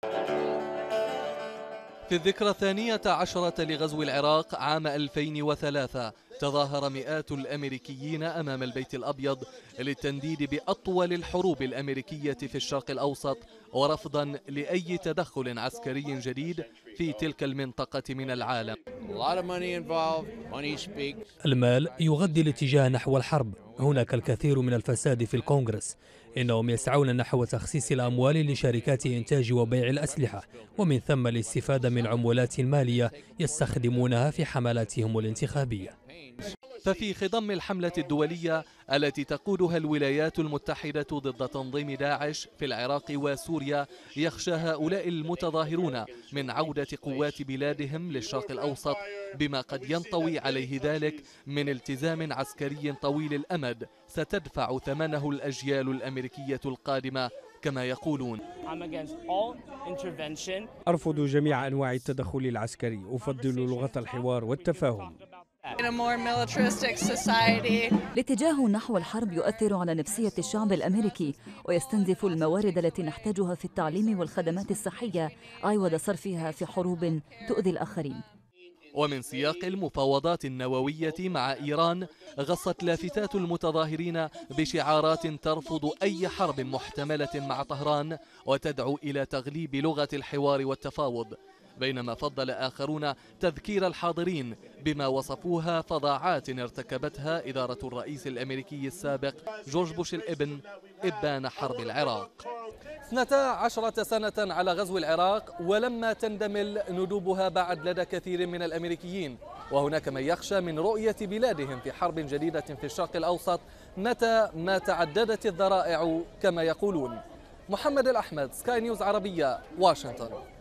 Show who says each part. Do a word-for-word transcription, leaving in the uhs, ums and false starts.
Speaker 1: في الذكرى الثانية عشرة لغزو العراق عام ألفين وثلاثة تظاهر مئات الأمريكيين أمام البيت الأبيض للتنديد بأطول الحروب الأمريكية في الشرق الأوسط ورفضا لأي تدخل عسكري جديد في تلك المنطقة من العالم.
Speaker 2: المال يغذي الاتجاه نحو الحرب. هناك الكثير من الفساد في الكونغرس. إنهم يسعون نحو تخصيص الأموال لشركات إنتاج وبيع الأسلحة، ومن ثم الاستفادة من عمولات مالية يستخدمونها في حملاتهم الانتخابية.
Speaker 1: ففي خضم الحملة الدولية التي تقودها الولايات المتحدة ضد تنظيم داعش في العراق وسوريا، يخشى هؤلاء المتظاهرون من عودة قوات بلادهم للشرق الأوسط بما قد ينطوي عليه ذلك من التزام عسكري طويل الأمد ستدفع ثمنه الأجيال الأمريكية القادمة كما يقولون.
Speaker 3: أرفض جميع أنواع التدخل العسكري، أفضل لغة الحوار والتفاهم.
Speaker 4: الاتجاه نحو الحرب يؤثر على نفسية الشعب الأمريكي ويستنزف الموارد التي نحتاجها في التعليم والخدمات الصحية عوض صرفها في حروب تؤذي الآخرين.
Speaker 1: ومن سياق المفاوضات النووية مع إيران، غصت لافتات المتظاهرين بشعارات ترفض أي حرب محتملة مع طهران وتدعو إلى تغليب لغة الحوار والتفاوض، بينما فضل آخرون تذكير الحاضرين بما وصفوها فظاعات ارتكبتها إدارة الرئيس الأمريكي السابق جورج بوش الابن إبان حرب العراق. اثنتا عشرة سنة على غزو العراق ولما تندمل ندوبها بعد لدى كثير من الأمريكيين، وهناك من يخشى من رؤية بلادهم في حرب جديدة في الشرق الأوسط متى ما تعددت الذرائع كما يقولون. محمد الأحمد، سكاي نيوز عربية، واشنطن.